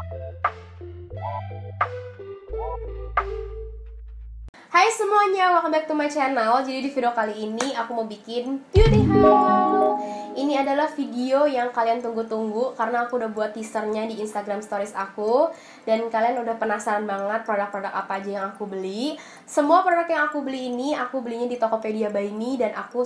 Hai semuanya, welcome back to my channel. Jadi di video kali ini aku mau bikin beauty haul. Ini adalah video yang kalian tunggu-tunggu karena aku udah buat teasernya di Instagram stories aku. Dan kalian udah penasaran banget produk-produk apa aja yang aku beli. Semua produk yang aku beli ini, aku belinya di Tokopedia by Me. Dan aku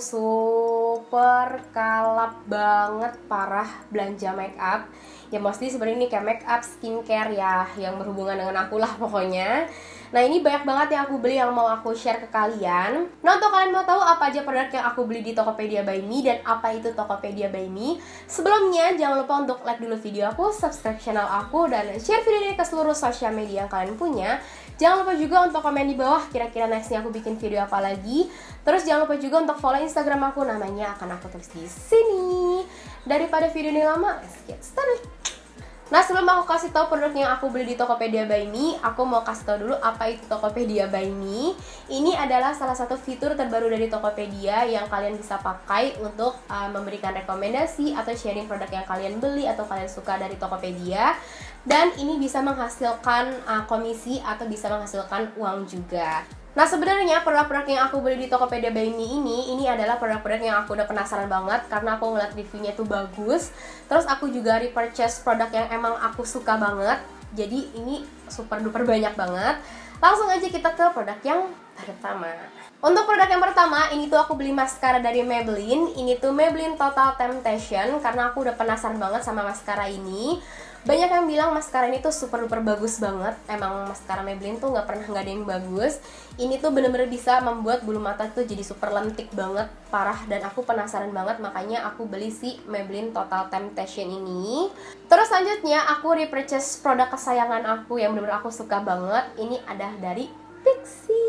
super kalap banget parah belanja makeup. Ya mostly sebenarnya ini kayak makeup, skincare ya, yang berhubungan dengan aku lah pokoknya. Nah ini banyak banget yang aku beli yang mau aku share ke kalian. Nah untuk kalian mau tahu apa aja produk yang aku beli di Tokopedia by Me dan apa itu Tokopedia by Me, sebelumnya jangan lupa untuk like dulu video aku, subscribe channel aku, dan share video ini ke seluruh sosial media yang kalian punya. Jangan lupa juga untuk komen di bawah kira-kira nextnya aku bikin video apa lagi. Terus jangan lupa juga untuk follow Instagram aku, namanya akan aku tulis di sini. Daripada video ini lama, let's get started. Nah sebelum aku kasih tahu produk yang aku beli di Tokopedia by Me, aku mau kasih tahu dulu apa itu Tokopedia by Me. Ini adalah salah satu fitur terbaru dari Tokopedia yang kalian bisa pakai untuk memberikan rekomendasi atau sharing produk yang kalian beli atau kalian suka dari Tokopedia. Dan ini bisa menghasilkan komisi atau bisa menghasilkan uang juga. Nah sebenarnya produk-produk yang aku beli di Tokopedia by Me ini adalah produk-produk yang aku udah penasaran banget karena aku ngeliat reviewnya itu bagus. Terus aku juga repurchase produk yang emang aku suka banget. Jadi ini super duper banyak banget. Langsung aja kita ke produk yang pertama. Untuk produk yang pertama, ini tuh aku beli maskara dari Maybelline. Ini tuh Maybelline Total Temptation karena aku udah penasaran banget sama maskara ini. Banyak yang bilang maskara ini tuh super duper bagus banget. Emang maskara Maybelline tuh nggak ada yang bagus. Ini tuh bener-bener bisa membuat bulu mata tuh jadi super lentik banget, parah. Dan aku penasaran banget, makanya aku beli si Maybelline Total Temptation ini. Terus selanjutnya aku repurchase produk kesayangan aku yang bener-bener aku suka banget. Ini ada dari Pixi.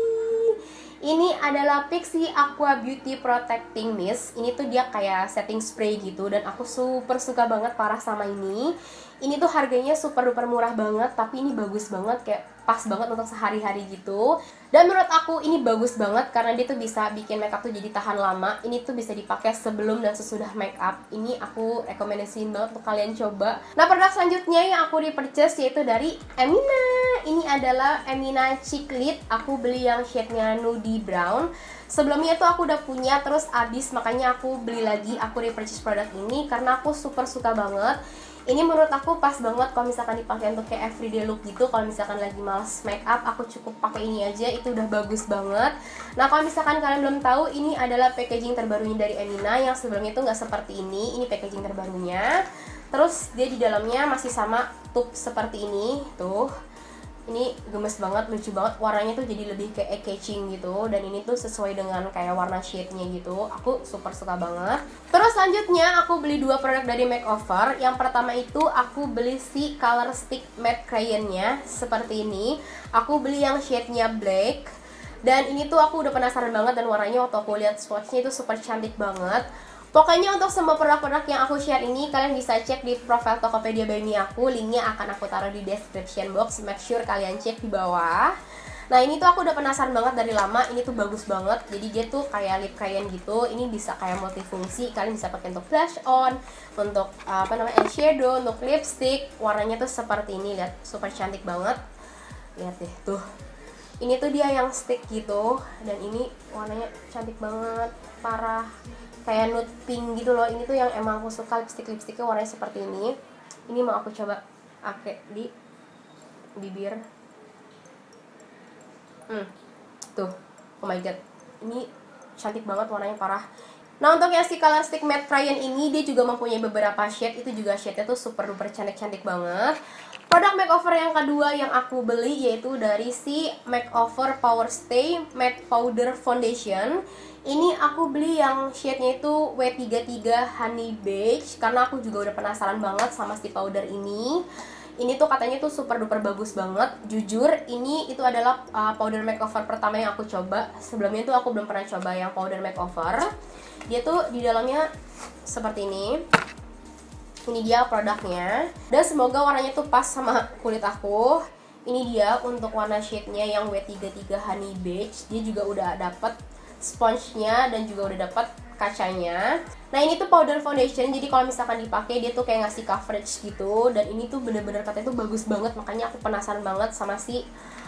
Ini adalah Pixi Aqua Beauty Protecting Mist. Ini tuh dia kayak setting spray gitu. Dan aku super suka banget parah sama ini. Ini tuh harganya super duper murah banget. Tapi ini bagus banget, kayak pas banget untuk sehari-hari gitu. Dan menurut aku ini bagus banget karena dia tuh bisa bikin makeup tuh jadi tahan lama. Ini tuh bisa dipakai sebelum dan sesudah makeup. Ini aku rekomendasiin banget untuk kalian coba. Nah produk selanjutnya yang aku repurchase yaitu dari Emina. Ini adalah Emina Cheek Lid. Aku beli yang shade-nya Nudie Brown. Sebelumnya tuh aku udah punya terus habis, makanya aku beli lagi. Aku repurchase produk ini karena aku super suka banget. Ini menurut aku pas banget kalau misalkan dipakai untuk kayak everyday look gitu. Kalau misalkan lagi males make up, aku cukup pakai ini aja, itu udah bagus banget. Nah kalau misalkan kalian belum tahu, ini adalah packaging terbarunya dari Emina. Yang sebelumnya itu nggak seperti ini packaging terbarunya. Terus dia di dalamnya masih sama tube seperti ini, tuh. Ini gemes banget, lucu banget, warnanya tuh jadi lebih kayak eye-catching gitu. Dan ini tuh sesuai dengan kayak warna shade-nya gitu. Aku super suka banget. Terus selanjutnya aku beli dua produk dari Makeover. Yang pertama itu aku beli si Color Stick Matte Crayon-nya seperti ini. Aku beli yang shade-nya black. Dan ini tuh aku udah penasaran banget dan warnanya waktu aku lihat swatch-nya itu super cantik banget. Pokoknya untuk semua produk-produk yang aku share ini kalian bisa cek di profile Tokopedia by Me aku. Linknya akan aku taruh di description box. Make sure kalian cek di bawah. Nah ini tuh aku udah penasaran banget dari lama. Ini tuh bagus banget. Jadi dia tuh kayak lip crayon gitu. Ini bisa kayak multifungsi. Kalian bisa pakai untuk blush on, untuk eyeshadow, untuk lipstick. Warnanya tuh seperti ini. Lihat, super cantik banget. Lihat deh tuh. Ini tuh dia yang stick gitu. Dan ini warnanya cantik banget, parah. Kayak nude pink gitu loh. Ini tuh yang emang aku suka, lipsticknya warnanya seperti ini. Ini mau aku coba pakai di bibir. Tuh, oh my god, ini cantik banget warnanya, parah. Nah untuk yang si Color Stick Matte Crayon ini, dia juga mempunyai beberapa shade. Itu juga shade-nya tuh super duper cantik banget. Produk makeover yang kedua yang aku beli yaitu dari si Makeover Power Stay Matte Powder Foundation. Ini aku beli yang shade-nya itu W33 Honey Beige karena aku juga udah penasaran banget sama si powder ini. Ini tuh katanya tuh super duper bagus banget. Jujur ini itu adalah powder makeover pertama yang aku coba. Sebelumnya tuh aku belum pernah coba yang powder makeover. Dia tuh di dalamnya seperti ini. Ini dia produknya. Dan semoga warnanya tuh pas sama kulit aku. Ini dia untuk warna shade-nya yang W33 Honey Beige. Dia juga udah dapet sponge-nya dan juga udah dapat kacanya. Nah ini tuh powder foundation, jadi kalau misalkan dipakai dia tuh kayak ngasih coverage gitu. Dan ini tuh bener-bener katanya tuh bagus banget, makanya aku penasaran banget sama si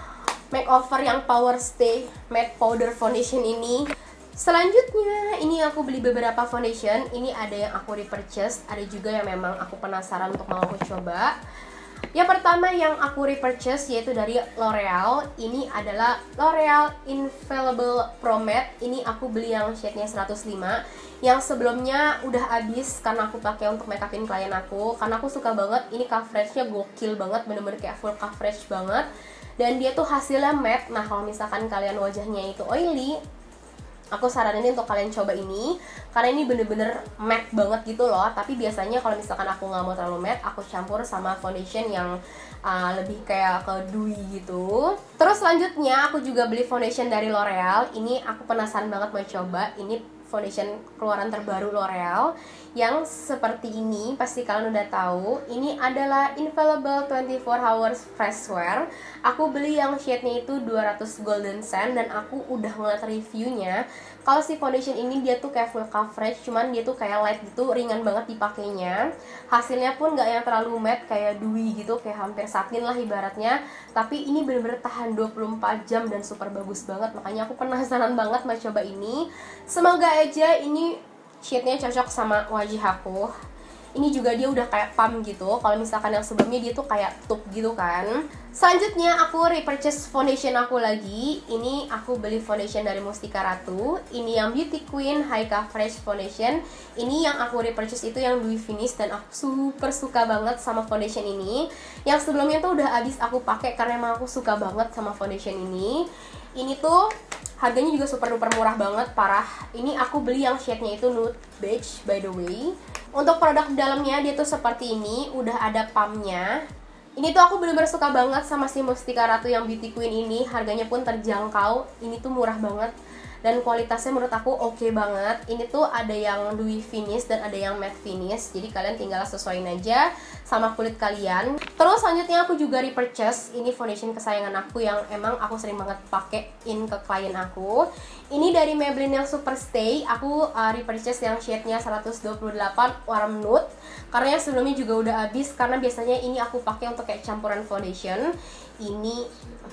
makeover yang Power Stay Matte Powder Foundation ini. Selanjutnya ini aku beli beberapa foundation. Ini ada yang aku repurchase, ada juga yang memang aku penasaran untuk mau aku coba. Yang pertama yang aku repurchase yaitu dari L'Oreal. Ini adalah L'Oreal Infallible Pro Matte. Ini aku beli yang shade-nya 105. Yang sebelumnya udah habis karena aku pakai untuk make upin klien aku. Karena aku suka banget, ini coverage-nya gokil banget, bener-bener kayak full coverage banget. Dan dia tuh hasilnya matte. Nah kalau misalkan kalian wajahnya itu oily, aku saranin untuk kalian coba ini karena ini bener-bener matte banget gitu loh. Tapi biasanya kalau misalkan aku nggak mau terlalu matte, aku campur sama foundation yang lebih kayak ke dewy gitu. Terus selanjutnya aku juga beli foundation dari L'Oreal. Ini aku penasaran banget mau coba. Ini foundation keluaran terbaru L'Oreal yang seperti ini, pasti kalian udah tahu. Ini adalah Infallible 24 Hours Fresh Wear. Aku beli yang shade-nya itu 200 Golden Sand dan aku udah ngeliat reviewnya. Kalau si foundation ini dia tuh kayak full coverage, cuman dia tuh kayak light gitu, ringan banget dipakainya. Hasilnya pun gak yang terlalu matte kayak dewy gitu, kayak hampir satin lah ibaratnya. Tapi ini bener-bener tahan 24 jam dan super bagus banget, makanya aku penasaran banget mau coba ini. Semoga aja ini shade-nya cocok sama wajah aku. Ini juga dia udah kayak pump gitu. Kalau misalkan yang sebelumnya dia tuh kayak tube gitu kan. Selanjutnya aku repurchase foundation aku lagi. Ini aku beli foundation dari Mustika Ratu. Ini yang Beauty Queen High Coverage Foundation. Ini yang aku repurchase itu yang dewy finish dan aku super suka banget sama foundation ini. Yang sebelumnya tuh udah habis aku pakai karena emang aku suka banget sama foundation ini. Ini tuh harganya juga super duper murah banget, parah. Ini aku beli yang shade-nya itu nude beige by the way. Untuk produk dalamnya dia tuh seperti ini, udah ada pumpnya. Ini tuh aku bener-bener suka banget sama si Mustika Ratu yang Beauty Queen ini. Harganya pun terjangkau, ini tuh murah banget. Dan kualitasnya menurut aku oke banget. Ini tuh ada yang dewy finish dan ada yang matte finish. Jadi kalian tinggal sesuaiin aja sama kulit kalian. Terus selanjutnya aku juga repurchase ini foundation kesayangan aku yang emang aku sering banget pakein ke klien aku. Ini dari Maybelline yang Super Stay. Aku repurchase yang shade-nya 128 warm nude. Karena yang sebelumnya juga udah habis. Karena biasanya ini aku pakai untuk kayak campuran foundation. Ini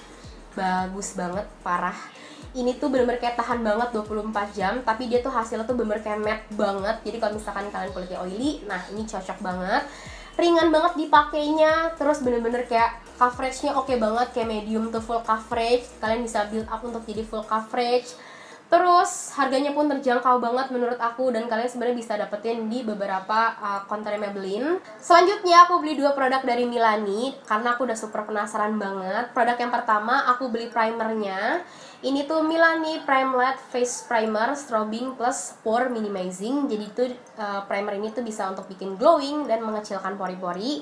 bagus banget, parah. Ini tuh bener-bener kayak tahan banget 24 jam. Tapi dia tuh hasilnya tuh bener-bener kayak matte banget. Jadi kalau misalkan kalian kulitnya oily, nah ini cocok banget. Ringan banget dipakainya. Terus bener-bener kayak coveragenya oke banget, kayak medium to full coverage. Kalian bisa build up untuk jadi full coverage. Terus harganya pun terjangkau banget menurut aku. Dan kalian sebenarnya bisa dapetin di beberapa konter Maybelline. Selanjutnya aku beli dua produk dari Milani karena aku udah super penasaran banget. Produk yang pertama aku beli primernya. Ini tuh Milani Prime Light Face Primer Strobing Plus Pore Minimizing. Jadi tuh primer ini tuh bisa untuk bikin glowing dan mengecilkan pori-pori.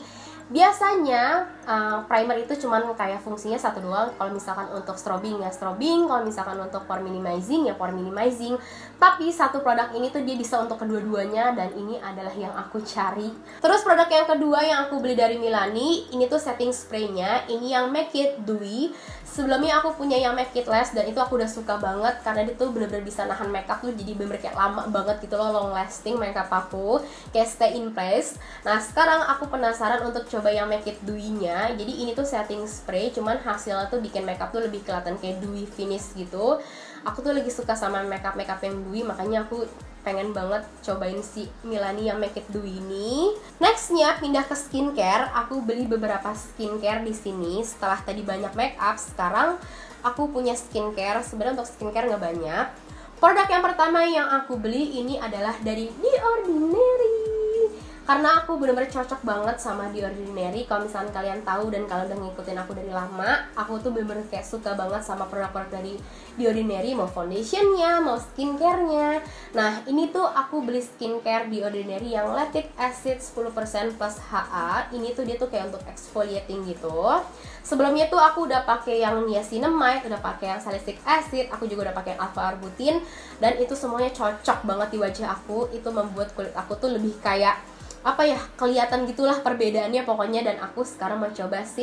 Biasanya primer itu cuman kayak fungsinya satu doang. Kalau misalkan untuk strobing ya strobing, kalau misalkan untuk pore minimizing ya pore minimizing. Tapi satu produk ini tuh dia bisa untuk kedua-duanya dan ini adalah yang aku cari. Terus produk yang kedua yang aku beli dari Milani, ini tuh setting spraynya. Ini yang Make It Dewy. Sebelumnya aku punya yang Make It Last dan itu aku udah suka banget karena dia tuh bener-bener bisa nahan makeup tuh jadi bener-bener kayak lama banget gitu loh, long lasting makeup aku, kayak stay in place. Nah sekarang aku penasaran untuk coba yang Make It Dewy-nya. Jadi ini tuh setting spray, cuman hasilnya tuh bikin makeup tuh lebih kelihatan kayak dewy finish gitu. Aku tuh lagi suka sama makeup yang dewy, makanya aku pengen banget cobain si Milani yang Make It Dewy ini. Nextnya pindah ke skincare. Aku beli beberapa skincare di sini. Setelah tadi banyak makeup, sekarang aku punya skincare. Sebenarnya untuk skincare nggak banyak. Produk yang pertama yang aku beli ini adalah dari The Ordinary. Karena aku bener-bener cocok banget sama The Ordinary. Kalau misalnya kalian tahu dan kalian udah ngikutin aku dari lama, aku tuh bener-bener kayak suka banget sama produk-produk dari The Ordinary. Mau foundationnya, mau skincare-nya. Nah ini tuh aku beli skincare The Ordinary yang lactic acid 10% plus HA. Ini tuh dia tuh kayak untuk exfoliating gitu. Sebelumnya tuh aku udah pakai yang niacinamide, udah pakai yang salicylic acid, aku juga udah pakai alpha arbutin. Dan itu semuanya cocok banget di wajah aku. Itu membuat kulit aku tuh lebih kayak apa ya, kelihatan gitulah perbedaannya pokoknya. Dan aku sekarang mencoba si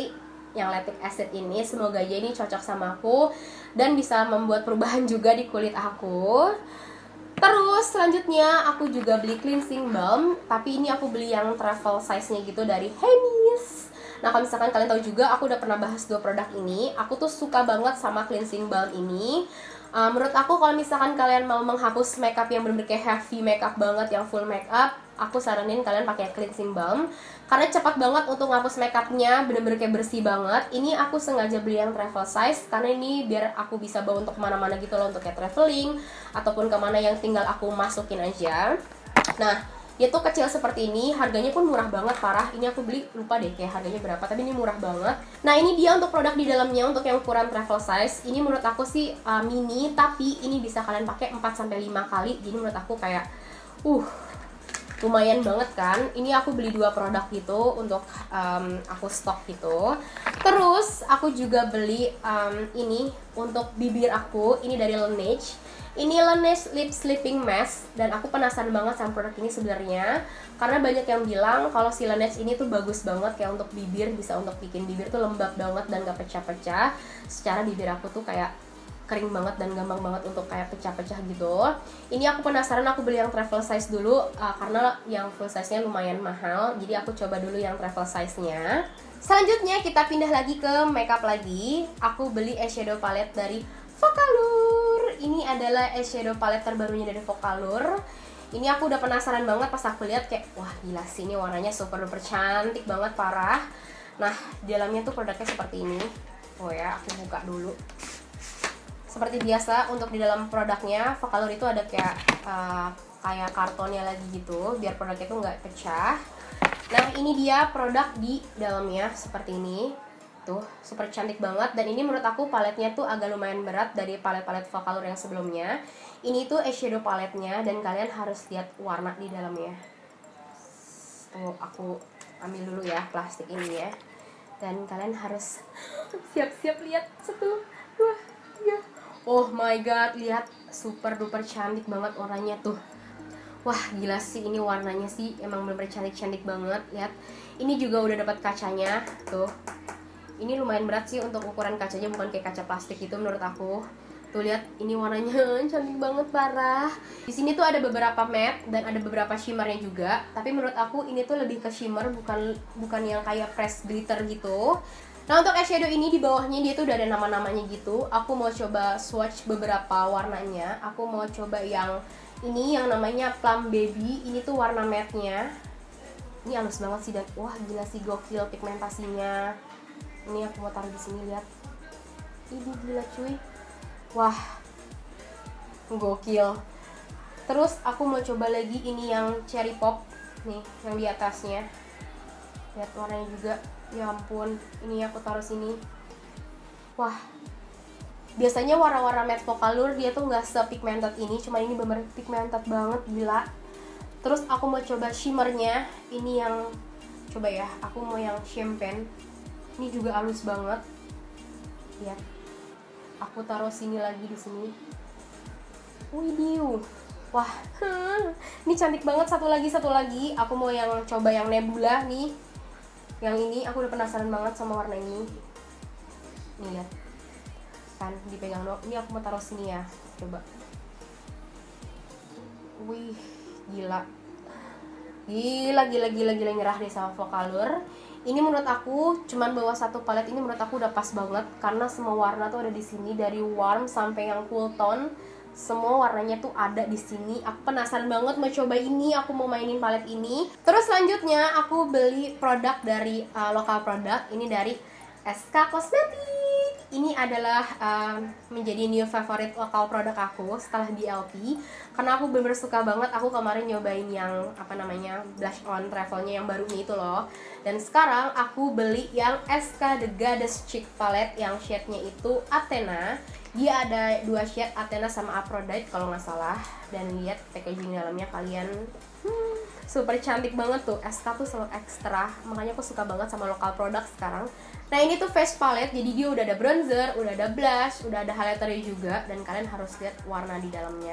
yang lactic acid ini. Semoga aja ini cocok sama aku dan bisa membuat perubahan juga di kulit aku. Terus selanjutnya aku juga beli cleansing balm, tapi ini aku beli yang travel size-nya gitu dari Hermes. Nah, kalau misalkan kalian tahu juga, aku udah pernah bahas 2 produk ini. Aku tuh suka banget sama cleansing balm ini. Menurut aku kalau misalkan kalian mau menghapus makeup yang bener-bener kayak heavy makeup banget, yang full makeup, aku saranin kalian pakai cleansing balm karena cepat banget untuk ngapus makeupnya, bener-bener kayak bersih banget. Ini aku sengaja beli yang travel size karena ini biar aku bisa bawa untuk kemana-mana gitu loh, untuk kayak traveling ataupun kemana yang tinggal aku masukin aja. Nah, itu kecil seperti ini, harganya pun murah banget, parah. Ini aku beli, lupa deh kayak harganya berapa, tapi ini murah banget. Nah, ini dia untuk produk di dalamnya, untuk yang ukuran travel size. Ini menurut aku sih mini, tapi ini bisa kalian pakai 4-5 kali. Jadi menurut aku kayak lumayan banget kan. Ini aku beli 2 produk gitu untuk aku stok gitu. Terus aku juga beli ini untuk bibir aku. Ini dari Laneige. Ini Laneige Lip Sleeping Mask, dan aku penasaran banget sama produk ini sebenarnya karena banyak yang bilang kalau si Laneige ini tuh bagus banget kayak untuk bibir, bisa untuk bikin bibir tuh lembab banget dan gak pecah-pecah. Secara bibir aku tuh kayak kering banget dan gampang banget untuk kayak pecah-pecah gitu. Ini aku penasaran, aku beli yang travel size dulu karena yang full size-nya lumayan mahal. Jadi aku coba dulu yang travel size-nya. Selanjutnya kita pindah lagi ke makeup lagi. Aku beli eyeshadow palette dari Focallure. Ini adalah eyeshadow palette terbarunya dari Focallure. Ini aku udah penasaran banget pas aku lihat kayak wah gila sih, ini warnanya super duper cantik banget, parah. Nah, di dalamnya tuh produknya seperti ini. Oh ya, aku buka dulu. Seperti biasa untuk di dalam produknya Focallure itu ada kayak kartonnya lagi gitu biar produknya tuh nggak pecah. Nah, ini dia produk di dalamnya seperti ini. Tuh, super cantik banget. Dan ini menurut aku paletnya tuh agak lumayan berat dari palet-palet Focallure yang sebelumnya. Ini tuh eyeshadow paletnya dan kalian harus lihat warna di dalamnya. Tuh, aku ambil dulu ya plastik ini ya. Dan kalian harus siap-siap lihat 1, 2, 3. Oh my god, lihat super duper cantik banget warnanya tuh. Wah gila sih, ini warnanya sih emang bener-bener cantik-cantik banget. Lihat, ini juga udah dapat kacanya tuh. Ini lumayan berat sih untuk ukuran kacanya, bukan kayak kaca plastik gitu menurut aku. Tuh lihat, ini warnanya cantik banget, parah. Di sini tuh ada beberapa matte dan ada beberapa shimmernya juga. Tapi menurut aku ini tuh lebih ke shimmer, bukan yang kayak fresh glitter gitu. Nah, untuk eyeshadow ini di bawahnya dia tuh udah ada nama-namanya gitu. Aku mau coba swatch beberapa warnanya. Aku mau coba yang ini yang namanya Plum Baby. Ini tuh warna matte-nya. Ini halus banget sih dan wah gila sih, gokil pigmentasinya. Ini aku mau taruh di sini, lihat. Ini gila cuy. Wah. Gokil. Terus aku mau coba lagi ini yang Cherry Pop nih, yang di atasnya. Lihat warnanya juga. Ya ampun, ini aku taruh sini. Wah. Biasanya warna-warna matte Focallure dia tuh nggak sepigmented ini, cuma ini bener pigmented banget, gila. Terus aku mau coba shimmernya. Ini yang coba ya, aku mau yang champagne. Ini juga halus banget. Lihat. Aku taruh sini lagi di sini. Widih. Wah. Ini cantik banget. Satu lagi. Aku mau yang coba yang Nebula nih. Yang ini aku udah penasaran banget sama warna ini. Nih lihat. Kan dipegang dong. Ini aku mau taruh sini ya. Coba. Wih, gila. Gila nyerah deh sama Focallure. Ini menurut aku cuman bawa 1 palet ini menurut aku udah pas banget karena semua warna tuh ada di sini, dari warm sampai yang cool tone. Semua warnanya tuh ada di sini. Aku penasaran banget mau coba ini, aku mau mainin palet ini. Terus selanjutnya aku beli produk dari lokal produk. Ini dari SK Cosmetics. Ini adalah menjadi new favorite lokal produk aku setelah BLP karena aku bener-bener suka banget. Aku kemarin nyobain yang blush on travelnya yang barunya itu loh. Dan sekarang aku beli yang SK The Goddess Cheek Palette yang shade-nya itu Athena. Dia ada 2 shade, Athena sama Aphrodite kalau nggak salah. Dan lihat packaging dalamnya kalian, super cantik banget tuh. SK tuh selalu ekstra, makanya aku suka banget sama lokal produk sekarang. Nah, ini tuh face palette, jadi dia udah ada bronzer, udah ada blush, udah ada highlighternya juga. Dan kalian harus lihat warna di dalamnya.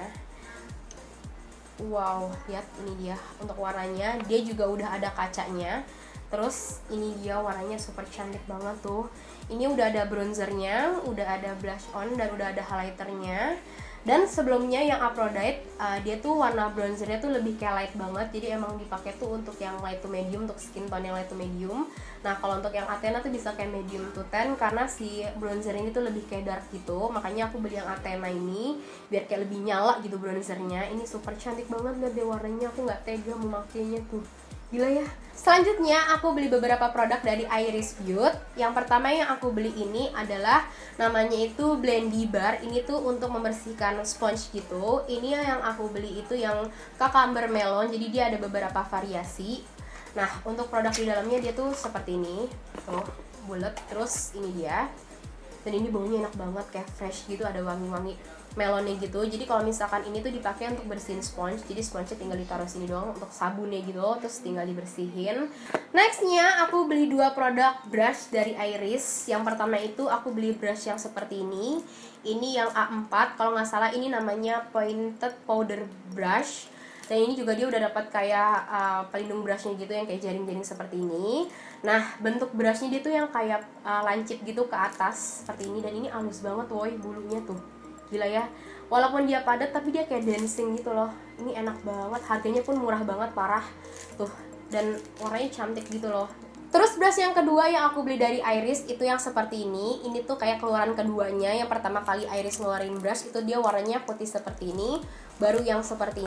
Wow, lihat ini dia untuk warnanya. Dia juga udah ada kacanya. Terus ini dia warnanya super cantik banget tuh. Ini udah ada bronzernya, udah ada blush on, dan udah ada highlighternya. Dan sebelumnya yang Aphrodite, dia tuh warna bronzernya tuh lebih kayak light banget. Jadi emang dipakai tuh untuk yang light to medium, untuk skin tone yang light to medium. Nah kalau untuk yang Athena tuh bisa kayak medium to tan, karena si bronzer ini tuh lebih kayak dark gitu. Makanya aku beli yang Athena ini biar kayak lebih nyala gitu bronzernya. Ini super cantik banget, lihat deh warnanya, aku nggak tega memakainya tuh. Gila ya. Selanjutnya aku beli beberapa produk dari Iris Beauty. Yang pertama yang aku beli ini adalah namanya itu Blendy Bar. Ini tuh untuk membersihkan sponge gitu. Ini yang aku beli itu yang cucumber melon. Jadi dia ada beberapa variasi. Nah untuk produk di dalamnya dia tuh seperti ini. Tuh bulat. Terus ini dia. Dan ini baunya enak banget, kayak fresh gitu, ada wangi-wangi melonnya gitu. Jadi kalau misalkan ini tuh dipakai untuk bersihin sponge, jadi sponge-nya tinggal ditaruh sini doang untuk sabunnya gitu, terus tinggal dibersihin. Nextnya aku beli dua produk brush dari Iris. Yang pertama itu aku beli brush yang seperti ini. Ini yang A4, kalau nggak salah ini namanya Pointed Powder Brush. Dan ini juga dia udah dapat kayak pelindung brushnya gitu yang kayak jaring-jaring seperti ini. Nah bentuk brushnya dia tuh yang kayak lancip gitu ke atas seperti ini. Dan ini halus banget woy bulunya tuh. Gila ya, walaupun dia padat tapi dia kayak dancing gitu loh. Ini enak banget, harganya pun murah banget, parah tuh. Dan warnanya cantik gitu loh. Terus brush yang kedua yang aku beli dari Iris itu yang seperti ini. Ini tuh kayak keluaran keduanya. Yang pertama kali Iris ngeluarin brush itu dia warnanya putih seperti ini. Baru yang seperti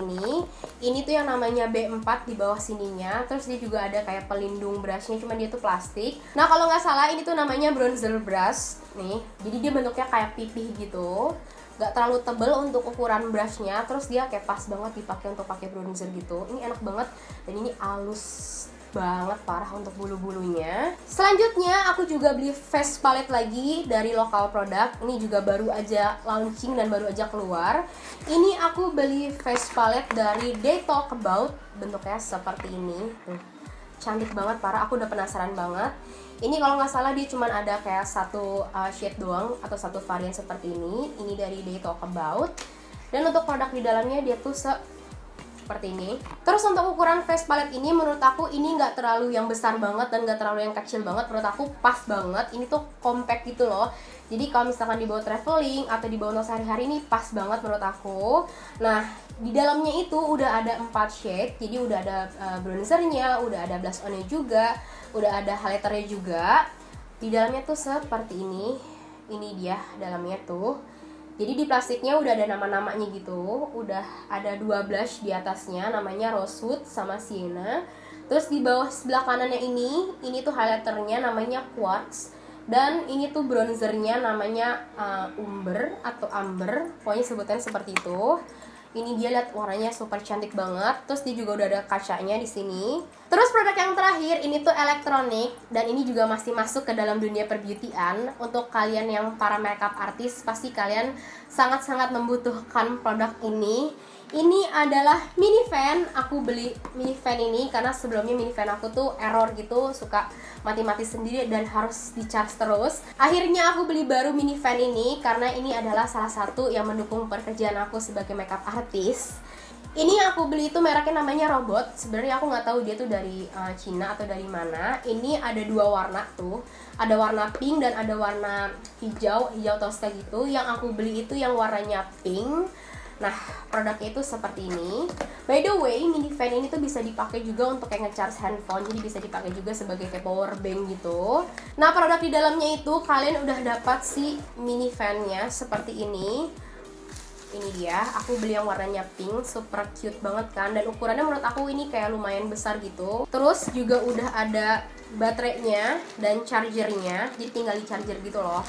ini tuh yang namanya B4 di bawah sininya. Terus dia juga ada kayak pelindung brushnya, cuman dia tuh plastik. Nah kalau nggak salah ini tuh namanya bronzer brush nih. Jadi dia bentuknya kayak pipih gitu, gak terlalu tebel untuk ukuran brushnya. Terus dia kayak pas banget dipakai untuk pakai bronzer gitu. Ini enak banget dan ini halus banget, parah untuk bulu-bulunya. Selanjutnya aku juga beli face palette lagi dari lokal produk. Ini juga baru aja launching dan baru aja keluar. Ini aku beli face palette dari They Talk About. Bentuknya seperti ini. Cantik banget, parah, aku udah penasaran banget. Ini kalau nggak salah dia cuma ada kayak satu shade doang atau satu varian seperti ini. Ini dari They Talk About. Dan untuk produk di dalamnya dia tuh seperti ini. Terus untuk ukuran face palette ini menurut aku ini nggak terlalu yang besar banget dan nggak terlalu yang kecil banget. Menurut aku pas banget. Ini tuh compact gitu loh. Jadi kalau misalkan dibawa traveling atau dibawa untuk sehari-hari ini pas banget menurut aku. Nah di dalamnya itu udah ada 4 shade. Jadi udah ada bronzernya, udah ada blush on-nya juga, udah ada highlighternya juga. Di dalamnya tuh seperti ini. Ini dia dalamnya tuh. Jadi di plastiknya udah ada nama-namanya gitu. Udah ada 2 blush di atasnya, namanya Rosewood sama Sienna. Terus di bawah sebelah kanannya ini tuh highlighternya namanya Quartz. Dan ini tuh bronzernya namanya Umber atau Amber. Pokoknya sebutannya seperti itu. Ini dia, lihat warnanya super cantik banget. Terus dia juga udah ada kacanya di sini. Terus produk yang terakhir ini tuh elektronik dan ini juga masih masuk ke dalam dunia perbeautyan. Untuk kalian yang para makeup artist pasti kalian sangat-sangat membutuhkan produk ini. Ini adalah mini fan. Aku beli mini fan ini karena sebelumnya mini fan aku tuh error gitu, suka mati-mati sendiri dan harus di-charge terus. Akhirnya aku beli baru mini fan ini karena ini adalah salah satu yang mendukung pekerjaan aku sebagai makeup artist. Ini yang aku beli itu mereknya namanya Robot. Sebenarnya aku nggak tahu dia tuh dari Cina atau dari mana. Ini ada 2 warna tuh. Ada warna pink dan ada warna hijau toska gitu. Yang aku beli itu yang warnanya pink. Nah, produknya itu seperti ini. By the way, mini fan ini tuh bisa dipakai juga untuk kayak nge-charge handphone. Jadi bisa dipakai juga sebagai kayak power bank gitu. Nah, produk di dalamnya itu kalian udah dapat si mini fan-nya seperti ini. Ini dia, aku beli yang warnanya pink, super cute banget kan. Dan ukurannya menurut aku ini kayak lumayan besar gitu. Terus juga udah ada baterainya dan chargernya. Jadi tinggal di charger gitu loh.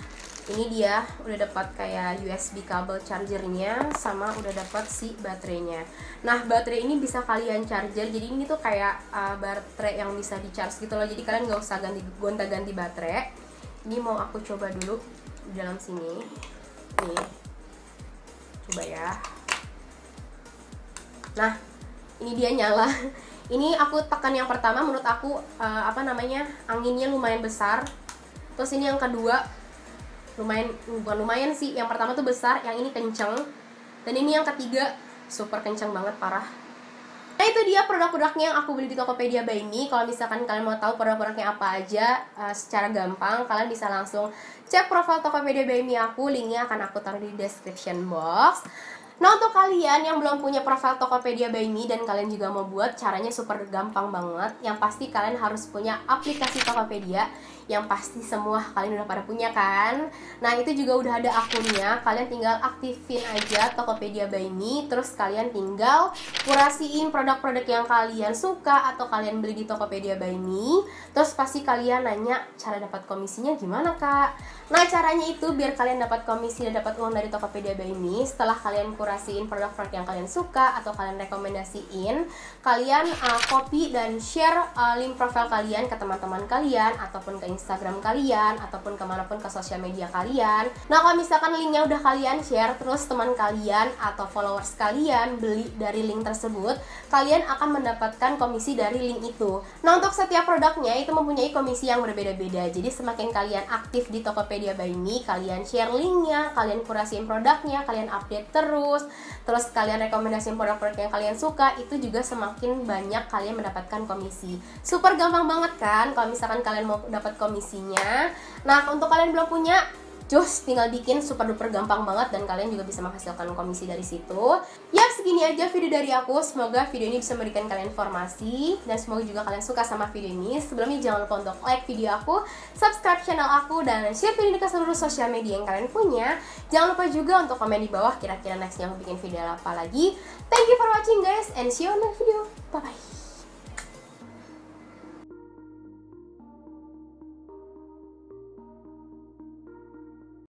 Ini dia, udah dapat kayak USB kabel chargernya sama udah dapat si baterainya. Nah, baterai ini bisa kalian charger. Jadi ini tuh kayak baterai yang bisa di-charge gitu loh. Jadi kalian nggak usah gonta-ganti baterai. Ini mau aku coba dulu di dalam sini. Nih. Coba ya. Nah, ini dia nyala. Ini aku tekan yang pertama, menurut aku anginnya lumayan besar. Terus ini yang kedua bukan lumayan sih, yang pertama tuh besar, yang ini kenceng. Dan ini yang ketiga super kenceng banget, parah. Nah itu dia produk-produknya yang aku beli di Tokopedia by Me. Kalau misalkan kalian mau tahu produk-produknya apa aja secara gampang, kalian bisa langsung cek profil Tokopedia by Me aku. Linknya akan aku taruh di description box. Nah untuk kalian yang belum punya profil Tokopedia by Me dan kalian juga mau buat, caranya super gampang banget. Yang pasti kalian harus punya aplikasi Tokopedia, yang pasti semua kalian udah pada punya kan. Nah itu juga udah ada akunnya, kalian tinggal aktifin aja Tokopedia by Me. Terus kalian tinggal kurasiin produk-produk yang kalian suka atau kalian beli di Tokopedia by Me. Terus pasti kalian nanya cara dapat komisinya gimana kak. Nah caranya itu biar kalian dapat komisi dan dapat uang dari Tokopedia by Me, setelah kalian kurasiin produk-produk yang kalian suka atau kalian rekomendasiin, kalian copy dan share link profil kalian ke teman-teman kalian ataupun ke Instagram kalian ataupun kemanapun ke sosial media kalian. Nah kalau misalkan linknya udah kalian share, terus teman kalian atau followers kalian beli dari link tersebut, kalian akan mendapatkan komisi dari link itu. Nah untuk setiap produknya itu mempunyai komisi yang berbeda-beda. Jadi semakin kalian aktif di Tokopedia by Me, kalian share linknya, kalian kurasiin produknya, kalian update terus kalian rekomendasiin produk-produk yang kalian suka, itu juga semakin banyak kalian mendapatkan komisi. Super gampang banget kan kalau misalkan kalian mau dapat komisinya. Nah untuk kalian belum punya, just tinggal bikin, super duper gampang banget dan kalian juga bisa menghasilkan komisi dari situ. Ya segini aja video dari aku. Semoga video ini bisa memberikan kalian informasi dan semoga juga kalian suka sama video ini. Sebelumnya jangan lupa untuk like video aku, subscribe channel aku, dan share video ini ke seluruh sosial media yang kalian punya. Jangan lupa juga untuk komen di bawah kira-kira nextnya aku bikin video apa lagi. Thank you for watching guys and see you on the video. Bye bye.